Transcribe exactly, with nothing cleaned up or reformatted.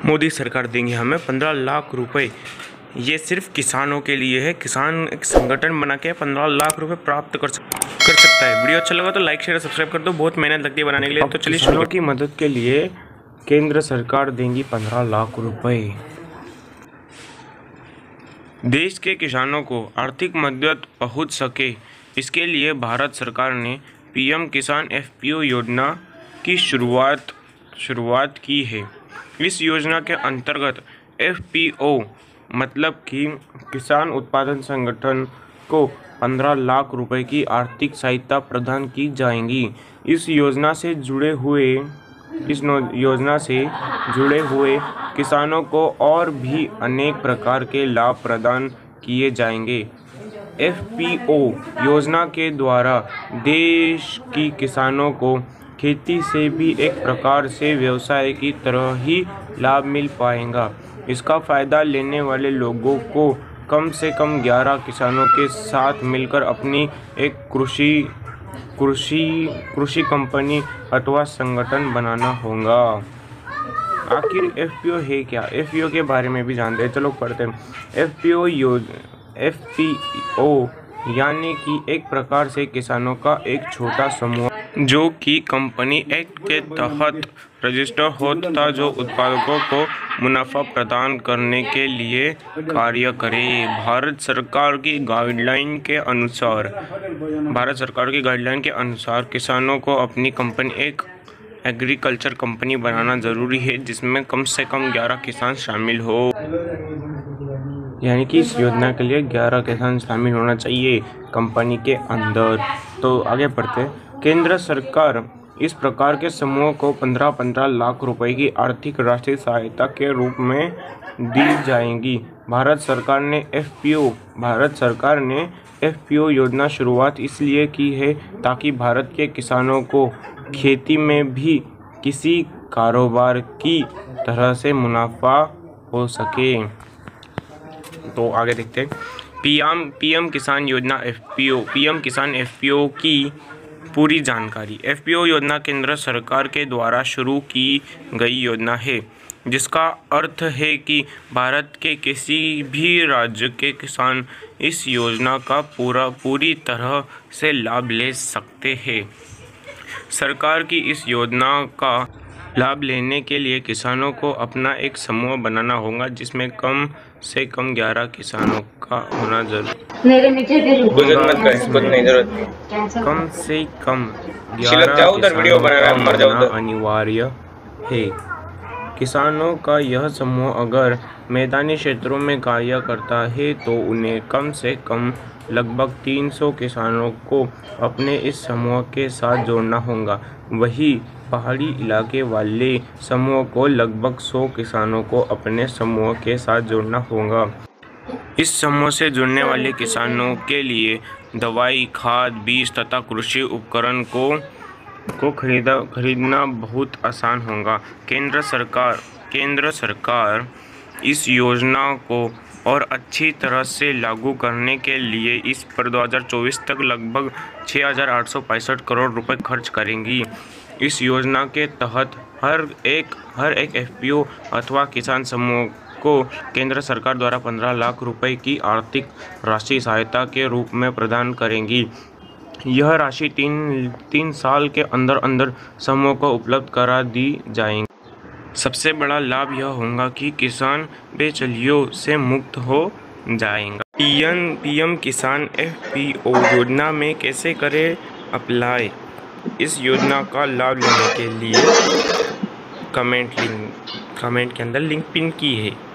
मोदी सरकार देंगे हमें पंद्रह लाख रुपए। ये सिर्फ किसानों के लिए है। किसान एक संगठन बना के पंद्रह लाख रुपए प्राप्त कर सक कर सकता है। वीडियो अच्छा लगा तो लाइक शेयर सब्सक्राइब कर दो। बहुत मेहनत लगती है बनाने के लिए। तो चलिए किसानों की मदद के लिए केंद्र सरकार देंगी पंद्रह लाख रुपए। देश के किसानों को आर्थिक मदद पहुंच सके, इसके लिए भारत सरकार ने पीएम किसान एफपीओ योजना की शुरुआत शुरुआत की है। इस योजना के अंतर्गत एफपीओ मतलब कि किसान उत्पादन संगठन को पंद्रह लाख रुपए की आर्थिक सहायता प्रदान की जाएगी। इस योजना से जुड़े हुए इस योजना से जुड़े हुए किसानों को और भी अनेक प्रकार के लाभ प्रदान किए जाएंगे। एफपीओ योजना के द्वारा देश की किसानों को खेती से भी एक प्रकार से व्यवसाय की तरह ही लाभ मिल पाएगा। इसका फ़ायदा लेने वाले लोगों को कम से कम ग्यारह किसानों के साथ मिलकर अपनी एक कृषि कृषि कृषि कंपनी अथवा संगठन बनाना होगा। आखिर एफपीओ है क्या? एफपीओ के बारे में भी जानते हैं, चलो पढ़ते हैं। एफपीओ एफपीओ यानी कि एक प्रकार से किसानों का एक छोटा समूह जो कि कंपनी एक्ट के तहत रजिस्टर होता, जो उत्पादकों को मुनाफा प्रदान करने के लिए कार्य करे। भारत सरकार की गाइडलाइन के अनुसार भारत सरकार की गाइडलाइन के अनुसार किसानों को अपनी कंपनी एक एग्रीकल्चर कंपनी बनाना जरूरी है, जिसमें कम से कम ग्यारह किसान शामिल हो। यानी कि इस योजना के लिए ग्यारह किसान शामिल होना चाहिए कंपनी के अंदर। तो आगे बढ़ते हैं। केंद्र सरकार इस प्रकार के समूह को पंद्रह पंद्रह लाख रुपए की आर्थिक राष्ट्रीय सहायता के रूप में दी जाएगी। भारत सरकार ने एफपीओ भारत सरकार ने एफपीओ योजना शुरुआत इसलिए की है ताकि भारत के किसानों को खेती में भी किसी कारोबार की तरह से मुनाफा हो सके। तो आगे देखते हैं। पीएम पीएम किसान योजना एफपीओ पीएम किसान एफपीओ की पूरी जानकारी। एफपीओ योजना केंद्र सरकार के द्वारा शुरू की गई योजना है, जिसका अर्थ है कि भारत के किसी भी राज्य के किसान इस योजना का पूरा पूरी तरह से लाभ ले सकते हैं। सरकार की इस योजना का लाभ लेने के लिए किसानों को अपना एक समूह बनाना होगा, जिसमें कम से कम ग्यारह किसानों का होना जरूरी कम से कम ग्यारह किसानों का होना अनिवार्य है। किसानों का यह समूह अगर मैदानी क्षेत्रों में कार्य करता है तो उन्हें कम से कम लगभग तीन सौ किसानों को अपने इस समूह के साथ जोड़ना होगा। वहीं पहाड़ी इलाके वाले समूह को लगभग सौ किसानों को अपने समूह के साथ जोड़ना होगा। इस समूह से जुड़ने वाले किसानों के लिए दवाई, खाद, बीज तथा कृषि उपकरण को को खरीदा खरीदना बहुत आसान होगा। केंद्र सरकार केंद्र सरकार इस योजना को और अच्छी तरह से लागू करने के लिए इस पर दो हज़ार चौबीस तक लगभग छः हज़ार आठ सौ पैंसठ करोड़ रुपए खर्च करेंगी। इस योजना के तहत हर एक हर एक एफपीओ अथवा किसान समूह को केंद्र सरकार द्वारा पंद्रह लाख रुपए की आर्थिक राशि सहायता के रूप में प्रदान करेंगी। यह राशि तीन तीन साल के अंदर अंदर समूह को उपलब्ध करा दी जाएगी। सबसे बड़ा लाभ यह होगा कि किसान बेचैनियों से मुक्त हो जाएगा। पीएम पीएम किसान एफपीओ योजना में कैसे करें अप्लाई? इस योजना का लाभ लेने के लिए कमेंट लिंक कमेंट के अंदर लिंक पिन की है।